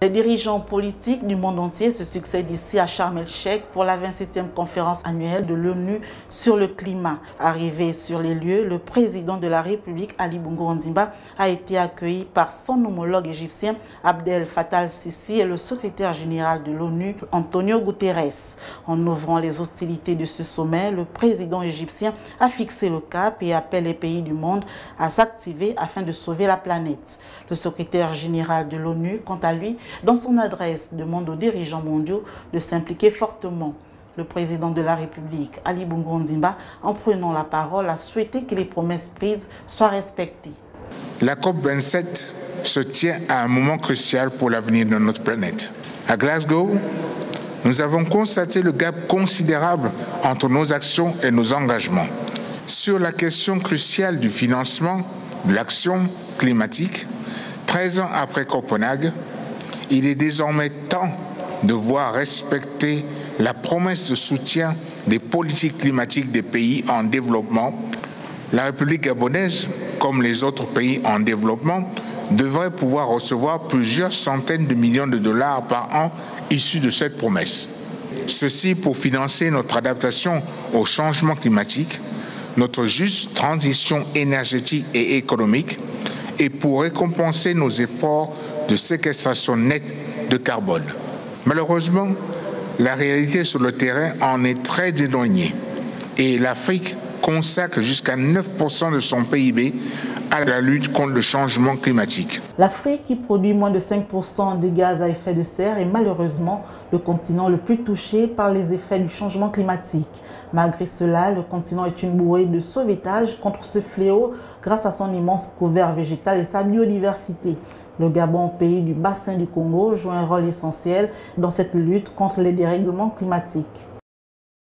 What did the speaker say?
Les dirigeants politiques du monde entier se succèdent ici à Sharm el-Sheikh pour la 27e conférence annuelle de l'ONU sur le climat. Arrivé sur les lieux, le président de la République, Ali Bongo Ondimba, a été accueilli par son homologue égyptien, Abdel Fattah al-Sisi, et le secrétaire général de l'ONU, Antonio Guterres. En ouvrant les hostilités de ce sommet, le président égyptien a fixé le cap et appelle les pays du monde à s'activer afin de sauver la planète. Le secrétaire général de l'ONU, quant à lui, dans son adresse, demande aux dirigeants mondiaux de s'impliquer fortement. Le président de la République, Ali Bongo Ondimba, en prenant la parole, a souhaité que les promesses prises soient respectées. La COP27 se tient à un moment crucial pour l'avenir de notre planète. À Glasgow, nous avons constaté le gap considérable entre nos actions et nos engagements. Sur la question cruciale du financement de l'action climatique, 13 ans après Copenhague, il est désormais temps de voir respecter la promesse de soutien des politiques climatiques des pays en développement. La République gabonaise, comme les autres pays en développement, devrait pouvoir recevoir plusieurs centaines de millions de dollars par an issus de cette promesse. Ceci pour financer notre adaptation au changement climatique, notre juste transition énergétique et économique et pour récompenser nos efforts de séquestration nette de carbone. Malheureusement, la réalité sur le terrain en est très éloignée et l'Afrique consacre jusqu'à 9% de son PIB à la lutte contre le changement climatique. L'Afrique, qui produit moins de 5% des gaz à effet de serre, est malheureusement le continent le plus touché par les effets du changement climatique. Malgré cela, le continent est une bouée de sauvetage contre ce fléau grâce à son immense couvert végétal et sa biodiversité. Le Gabon, pays du bassin du Congo, joue un rôle essentiel dans cette lutte contre les dérèglements climatiques.